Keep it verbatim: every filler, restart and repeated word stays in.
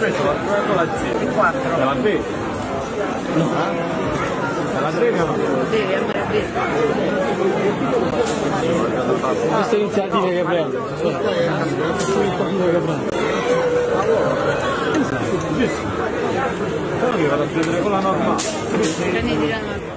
Questo la due con la Z. quattro. La B. No. La B no? Devi andare a B. Queste iniziative che prendo. Queste iniziative che prendo. Però io vado a prendere con la normale. Prendi di la normale.